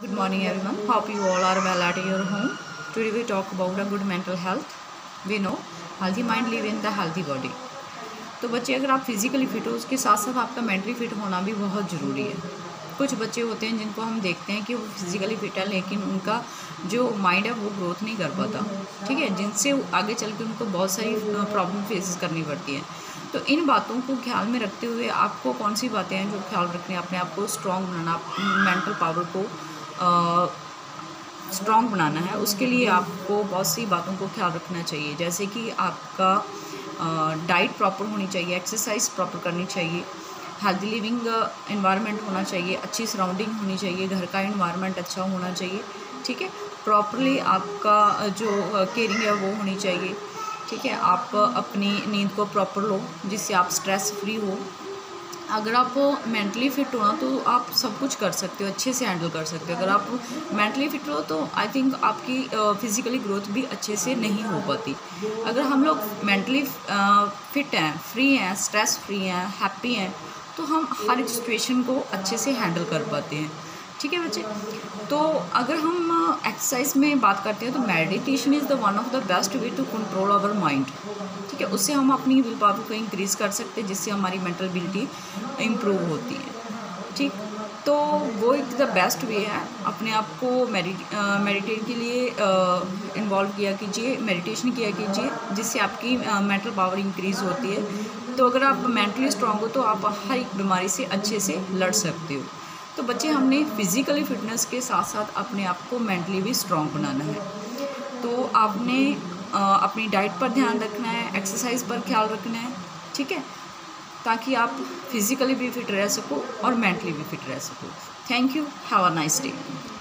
Good morning everyone. Hope you all are well at your home. Today we talk about a good mental health. We know healthy mind live in the healthy body. तो बच्चे अगर आप physically fit हो उसके साथ साथ आपका mentally fit होना भी बहुत ज़रूरी है। कुछ बच्चे होते हैं जिनको हम देखते हैं कि वो फिज़िकली फिट है लेकिन उनका जो माइंड है वो ग्रोथ नहीं कर पाता, ठीक है, जिनसे आगे चल के उनको बहुत सारी प्रॉब्लम फेस करनी पड़ती है। तो इन बातों को ख्याल में रखते हुए आपको कौन सी बातें हैं जो ख्याल रखनी है, अपने आप को स्ट्रॉन्ग बनाना, मेंटल पावर को स्ट्रॉन्ग बनाना है, उसके लिए आपको बहुत सी बातों को ख्याल रखना चाहिए। जैसे कि आपका डाइट प्रॉपर होनी चाहिए, एक्सरसाइज प्रॉपर करनी चाहिए, हेल्दी लिविंग एनवायरनमेंट होना चाहिए, अच्छी सराउंडिंग होनी चाहिए, घर का एनवायरनमेंट अच्छा होना चाहिए, ठीक है। प्रॉपरली आपका जो केयरिंग है वो होनी चाहिए, ठीक है। आप अपनी नींद को प्रॉपर लो जिससे आप स्ट्रेस फ्री हो। अगर आप मेंटली फिट हो ना तो आप सब कुछ कर सकते हो, अच्छे से हैंडल कर सकते हो। अगर आप मेंटली फिट हो तो आई थिंक आपकी फिज़िकली ग्रोथ भी अच्छे से नहीं हो पाती। अगर हम लोग मेंटली फिट हैं, फ्री हैं, स्ट्रेस फ्री हैं, हैप्पी हैं, तो हम हर एक सिचुएशन को अच्छे से हैंडल कर पाते हैं, ठीक है बच्चे। तो अगर हम एक्सरसाइज में बात करते हैं तो meditation is the one of the best way to control our mind, ठीक है। उससे हम अपनी विल पावर को इंक्रीज़ कर सकते हैं जिससे हमारी मेंटल एबिलिटी इम्प्रूव होती है, ठीक। तो वो एक द बेस्ट वे है। अपने आप को मेडिटेट के लिए इन्वॉल्व किया कीजिए, मेडिटेशन किया कीजिए जिससे आपकी मेंटल पावर इंक्रीज़ होती है। तो अगर आप मेंटली स्ट्रांग हो तो आप हर एक बीमारी से अच्छे से लड़ सकते हो। तो बच्चे, हमने फिज़िकली फिटनेस के साथ साथ अपने आप को मेंटली भी स्ट्रॉन्ग बनाना है। तो आपने अपनी डाइट पर ध्यान रखना है, एक्सरसाइज पर ख्याल रखना है, ठीक है, ताकि आप फिज़िकली भी फिट रह सको और मेंटली भी फिट रह सको। Thank you, have a nice day.